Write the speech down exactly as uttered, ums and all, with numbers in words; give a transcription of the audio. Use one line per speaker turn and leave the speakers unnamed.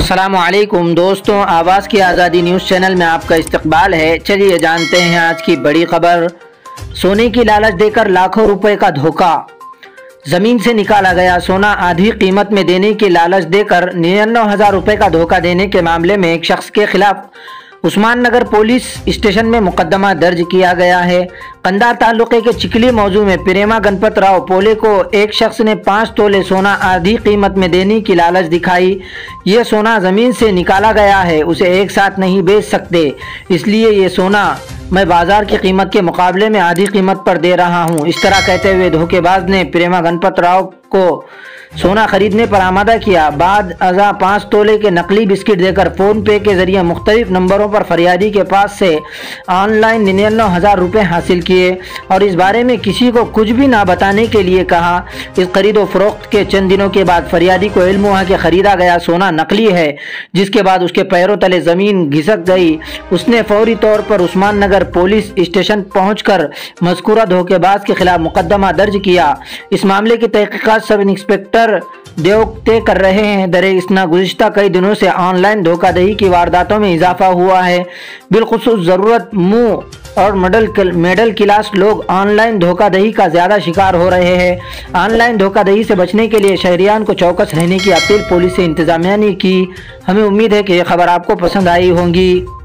अस्सलामुअलैकुम दोस्तों, आवाज़ की आज़ादी न्यूज़ चैनल में आपका इस्तकबाल है। चलिए जानते हैं आज की बड़ी खबर। सोने की लालच देकर लाखों रुपए का धोखा। ज़मीन से निकाला गया सोना आधी कीमत में देने की लालच देकर निन्यानवे हज़ार रुपये का धोखा देने के मामले में एक शख्स के खिलाफ उस्मान नगर पुलिस स्टेशन में मुकदमा दर्ज किया गया है। कंधार तालुके के चिकली मौजू में प्रेमा गणपत राव पोले को एक शख्स ने पाँच तोले सोना आधी कीमत में देने की लालच दिखाई। ये सोना ज़मीन से निकाला गया है, उसे एक साथ नहीं बेच सकते, इसलिए ये सोना मैं बाजार की कीमत के मुकाबले में आधी कीमत पर दे रहा हूँ। इस तरह कहते हुए धोखेबाज ने प्रेमा गणपत राव को सोना खरीदने पर आमादा किया। बाद अज़ा पाँच तोले के नकली बिस्किट देकर फ़ोन पे के जरिए मुख्तलिफ नंबरों पर फरियादी के पास से ऑनलाइन निन्यानवे हज़ार रुपये हासिल किए और इस बारे में किसी को कुछ भी ना बताने के लिए कहा। इस खरीद व फरोख्त के चंद दिनों के बाद फरियादी को इल्म हुआ कि खरीदा गया सोना नकली है, जिसके बाद उसके पैरों तले ज़मीन घिसक गई। उसने फौरी तौर पर उस्मान नगर पुलिस स्टेशन पहुँचकर मज़कूरा धोखेबाज के खिलाफ मुकदमा दर्ज किया। इस मामले की तहकीकात सब इंस्पेक्टर देव तय कर रहे हैं। दरे इसना गुज़िश्ता कई दिनों से ऑनलाइन धोखाधड़ी की वारदातों में इजाफा हुआ है। बिलखुसूस ज़रूरत मुँह और मिडल मिडल क्लास लोग ऑनलाइन धोखाधड़ी का ज़्यादा शिकार हो रहे हैं। ऑनलाइन धोखाधड़ी से बचने के लिए शहरियान को चौकस रहने की अपील पुलिस से इंतजामिया ने की। हमें उम्मीद है कि यह खबर आपको पसंद आई होगी।